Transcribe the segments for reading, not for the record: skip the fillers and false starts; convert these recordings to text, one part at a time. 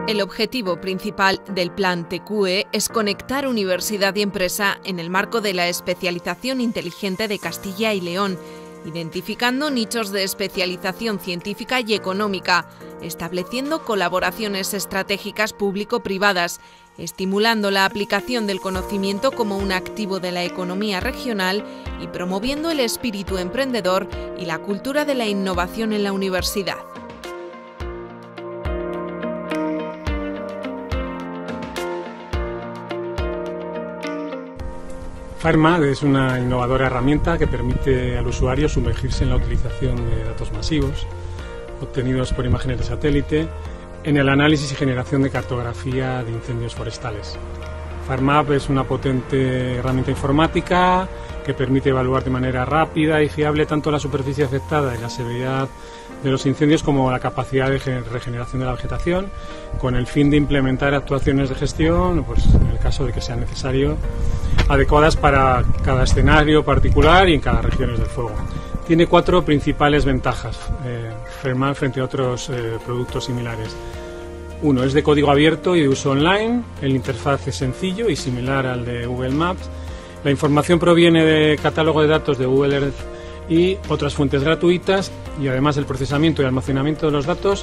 El objetivo principal del Plan TQE es conectar universidad y empresa en el marco de la especialización inteligente de Castilla y León, identificando nichos de especialización científica y económica, estableciendo colaboraciones estratégicas público-privadas, estimulando la aplicación del conocimiento como un activo de la economía regional y promoviendo el espíritu emprendedor y la cultura de la innovación en la universidad. FireMap es una innovadora herramienta que permite al usuario sumergirse en la utilización de datos masivos obtenidos por imágenes de satélite en el análisis y generación de cartografía de incendios forestales. FireMap es una potente herramienta informática que permite evaluar de manera rápida y fiable tanto la superficie afectada y la severidad de los incendios como la capacidad de regeneración de la vegetación, con el fin de implementar actuaciones de gestión, pues en el caso de que sea necesario, adecuadas para cada escenario particular y en cada región del fuego. Tiene 4 principales ventajas FireMap frente a otros productos similares. 1. Es de código abierto y de uso online. El interfaz es sencillo y similar al de Google Maps. La información proviene del catálogo de datos de Google Earth y otras fuentes gratuitas, y además el procesamiento y almacenamiento de los datos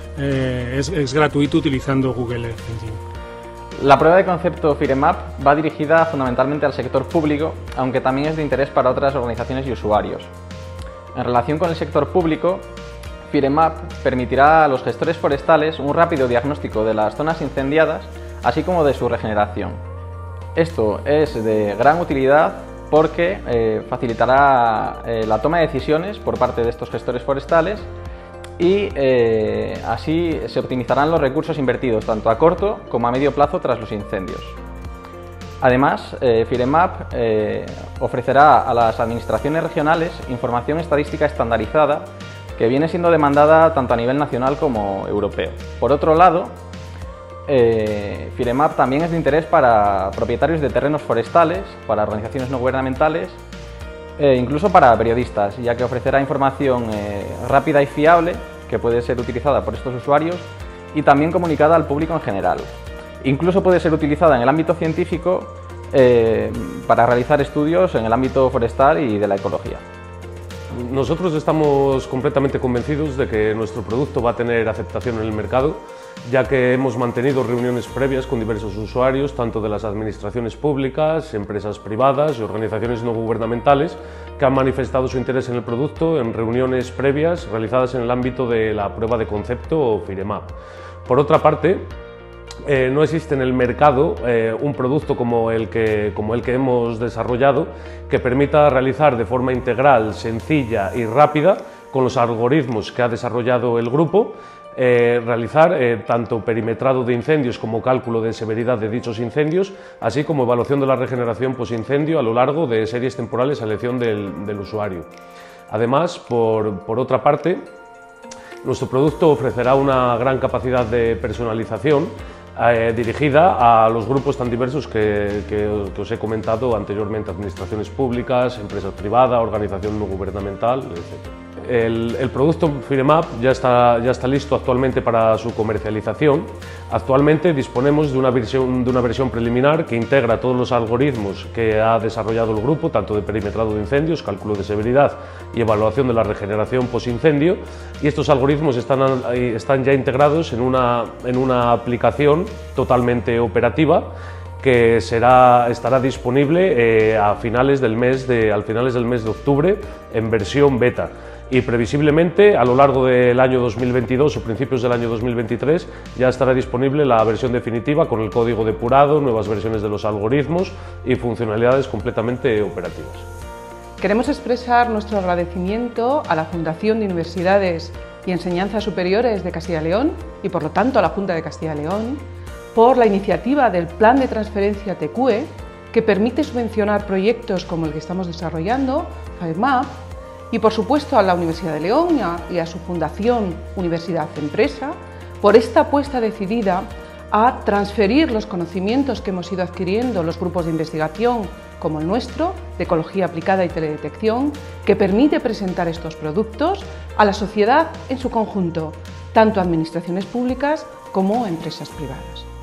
es gratuito utilizando Google Earth Engine. La prueba de concepto FireMap va dirigida fundamentalmente al sector público, aunque también es de interés para otras organizaciones y usuarios. En relación con el sector público, FireMap permitirá a los gestores forestales un rápido diagnóstico de las zonas incendiadas, así como de su regeneración. Esto es de gran utilidad porque facilitará la toma de decisiones por parte de estos gestores forestales y así se optimizarán los recursos invertidos tanto a corto como a medio plazo tras los incendios. Además, FireMap ofrecerá a las administraciones regionales información estadística estandarizada que viene siendo demandada tanto a nivel nacional como europeo. Por otro lado, FireMap también es de interés para propietarios de terrenos forestales, para organizaciones no gubernamentales e incluso para periodistas, ya que ofrecerá información rápida y fiable que puede ser utilizada por estos usuarios y también comunicada al público en general. Incluso puede ser utilizada en el ámbito científico para realizar estudios en el ámbito forestal y de la ecología. Nosotros estamos completamente convencidos de que nuestro producto va a tener aceptación en el mercado, ya que hemos mantenido reuniones previas con diversos usuarios, tanto de las administraciones públicas, empresas privadas y organizaciones no gubernamentales, que han manifestado su interés en el producto en reuniones previas realizadas en el ámbito de la prueba de concepto o FireMap. Por otra parte, no existe en el mercado un producto como el que hemos desarrollado que permita realizar de forma integral, sencilla y rápida, con los algoritmos que ha desarrollado el grupo, realizar tanto perimetrado de incendios como cálculo de severidad de dichos incendios, así como evaluación de la regeneración posincendio a lo largo de series temporales a elección del usuario. Además, por otra parte, nuestro producto ofrecerá una gran capacidad de personalización dirigida a los grupos tan diversos que os he comentado anteriormente: administraciones públicas, empresas privadas, organización no gubernamental, etc. El producto FireMap ya está listo actualmente para su comercialización. Actualmente disponemos de una versión preliminar que integra todos los algoritmos que ha desarrollado el grupo, tanto de perimetrado de incendios, cálculo de severidad y evaluación de la regeneración posincendio, y estos algoritmos están ya integrados en una aplicación totalmente operativa que estará disponible a finales del mes de octubre en versión beta. Y previsiblemente a lo largo del año 2022 o principios del año 2023 ya estará disponible la versión definitiva con el código depurado, nuevas versiones de los algoritmos y funcionalidades completamente operativas. Queremos expresar nuestro agradecimiento a la Fundación de Universidades y Enseñanzas Superiores de Castilla y León y por lo tanto a la Junta de Castilla y León por la iniciativa del Plan de Transferencia TQE, que permite subvencionar proyectos como el que estamos desarrollando, FireMap, y por supuesto a la Universidad de León y a su fundación Universidad Empresa por esta apuesta decidida a transferir los conocimientos que hemos ido adquiriendo los grupos de investigación como el nuestro, de ecología aplicada y teledetección, que permite presentar estos productos a la sociedad en su conjunto, tanto administraciones públicas como empresas privadas.